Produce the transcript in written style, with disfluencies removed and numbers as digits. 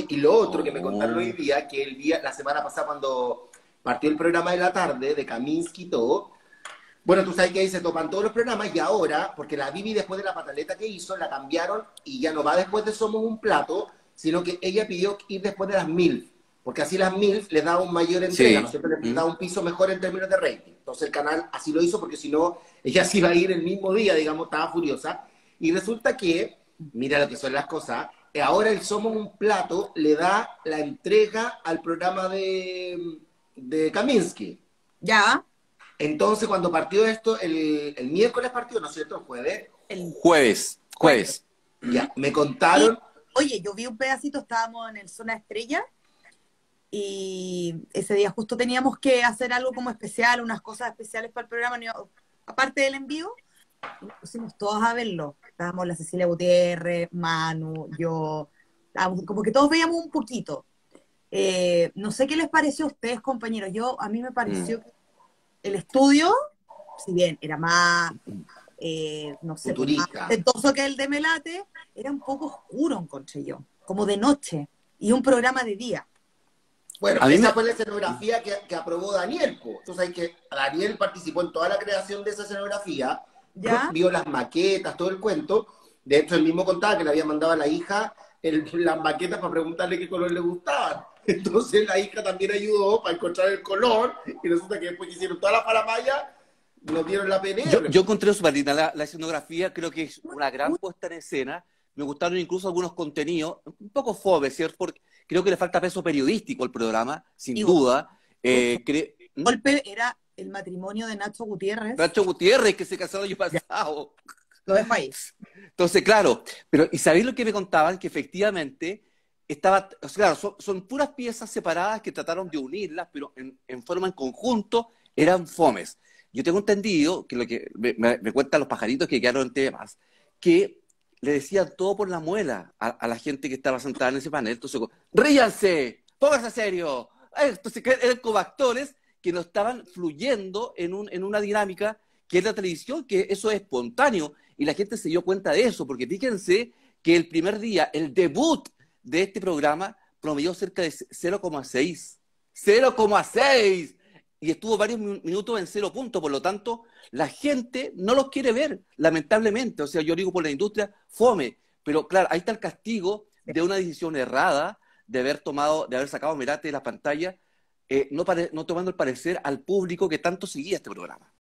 Oye, y lo otro que me contaron hoy Oh. día, que la semana pasada cuando partió el programa de la tarde, de Kaminsky y todo, bueno, tú sabes que ahí se topan todos los programas y ahora, porque la Bibi después de la pataleta que hizo, la cambiaron y ya no va después de Somos un Plato, sino que ella pidió ir después de las MILF, porque así las MILF les da un mayor entrega, ¿no es Sí. cierto? Les ¿Mm? da un piso mejor en términos de rating. Entonces el canal así lo hizo porque si no, ella se iba a ir el mismo día, digamos, estaba furiosa. Y resulta que, mira lo que son las cosas, ahora el Somos un Plato le da la entrega al programa de Kaminsky. Ya, Entonces, cuando partió esto, el miércoles partió, ¿no es cierto? El jueves, el Jueves, jueves. jueves. ya, me Y, contaron, oye, yo vi un pedacito, estábamos en el Zona Estrella y ese día justo teníamos que hacer algo como especial, unas cosas especiales para el programa, aparte del envío, y nos pusimos todos a verlo. Estábamos la Cecilia Gutiérrez, Manu, yo, como que todos veíamos un poquito. No sé qué les pareció a ustedes, compañeros. A mí me Mm. pareció que el estudio, si bien era más, no sé, pues más futurista. tentoso que el de Melate, era un poco oscuro, encontré yo, como de noche, y un programa de día. Bueno, A mí esa me... fue la escenografía que aprobó Daniel, po. Tú sabes que Daniel participó en toda la creación de esa escenografía, ¿Ya? vio las maquetas, todo el cuento. De hecho, él mismo contaba que le había mandado a la hija las maquetas para preguntarle qué color le gustaban. Entonces la hija también ayudó para encontrar el color y resulta que después que hicieron toda la faramaya, nos dieron la PNR. Yo encontré súper linda la escenografía, creo que es una gran puesta en escena. Me gustaron incluso algunos contenidos, un poco fome, ¿cierto? Porque creo que le falta peso periodístico al programa, sin Y duda. otro ¿Mm? golpe era el matrimonio de Nacho Gutiérrez. Nacho Gutiérrez, que se casó el año Ya, pasado. lo dejo ahí. Entonces, claro, pero ¿y sabéis lo que me contaban? Que efectivamente estaba, o sea, claro, son puras piezas separadas que trataron de unirlas, pero en forma en conjunto eran fomes. Yo tengo entendido que lo que me cuentan los pajaritos que quedaron en temas, que le decían todo por la muela a la gente que estaba sentada en ese panel. Entonces, ríanse, pónganse serio. Entonces, eran como actores que no estaban fluyendo en una dinámica que es la televisión, que eso es espontáneo y la gente se dio cuenta de eso, porque fíjense que el primer día, el debut de este programa, promedió cerca de 0,6. 0,6. Y estuvo varios minutos en 0 puntos, por lo tanto, la gente no los quiere ver, lamentablemente. O sea, yo digo por la industria, fome. Pero claro, ahí está el castigo de una decisión errada, de haber sacado a Merate de la pantalla, no tomando el parecer al público que tanto seguía este programa.